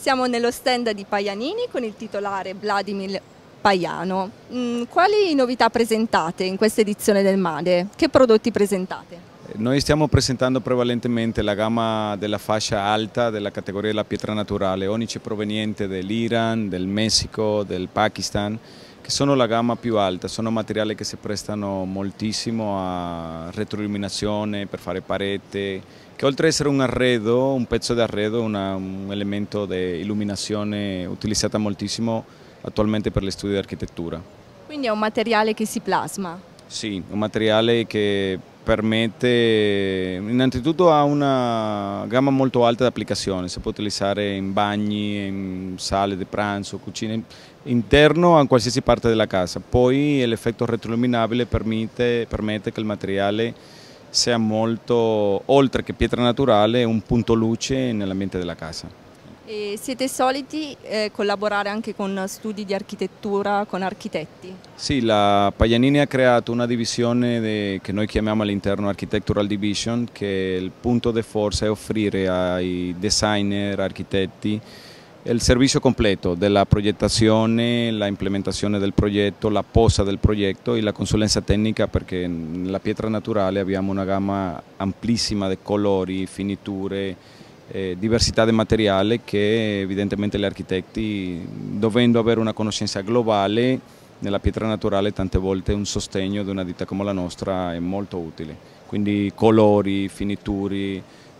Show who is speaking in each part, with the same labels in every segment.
Speaker 1: Siamo nello stand di Payanini con il titolare Vladimir Payano. Quali novità presentate in questa edizione del Made? Che prodotti presentate?
Speaker 2: Noi stiamo presentando prevalentemente la gamma della fascia alta della categoria della pietra naturale, onici proveniente dall'Iran, del Messico, del Pakistan, che sono la gamma più alta, sono materiali che si prestano moltissimo a retroilluminazione per fare parete, che oltre ad essere un arredo, un pezzo di arredo, un elemento di illuminazione utilizzata moltissimo attualmente per gli studi di architettura.
Speaker 1: Quindi è un materiale che si plasma?
Speaker 2: Sì, un materiale che permette, innanzitutto ha una gamma molto alta di applicazione, si può utilizzare in bagni, in sale di pranzo, cucine, interno a qualsiasi parte della casa. Poi l'effetto retroilluminabile permette che il materiale sia molto, oltre che pietra naturale, un punto luce nell'ambiente della casa.
Speaker 1: E siete soliti collaborare anche con studi di architettura, con architetti?
Speaker 2: Sì, la Payanini ha creato una divisione che noi chiamiamo all'interno Architectural Division, che il punto di forza è offrire ai designer, architetti, il servizio completo della progettazione, la implementazione del progetto, la posa del progetto e la consulenza tecnica, perché nella pietra naturale abbiamo una gamma amplissima di colori, finiture, diversità di materiale che evidentemente gli architetti, dovendo avere una conoscenza globale nella pietra naturale, tante volte un sostegno di una ditta come la nostra è molto utile. Quindi colori, finiture,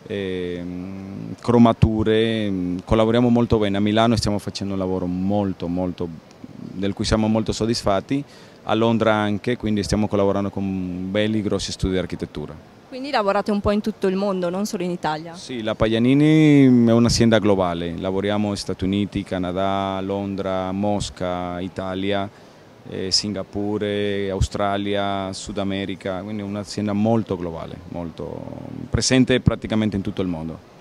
Speaker 2: cromature, collaboriamo molto bene. A Milano stiamo facendo un lavoro del cui siamo molto soddisfatti, a Londra anche, quindi stiamo collaborando con belli grossi studi di architettura.
Speaker 1: Quindi lavorate un po' in tutto il mondo, non solo in Italia?
Speaker 2: Sì, la Payanini è un'azienda globale, lavoriamo negli Stati Uniti, Canada, Londra, Mosca, Italia, Singapore, Australia, Sud America, quindi è un'azienda molto globale, molto presente praticamente in tutto il mondo.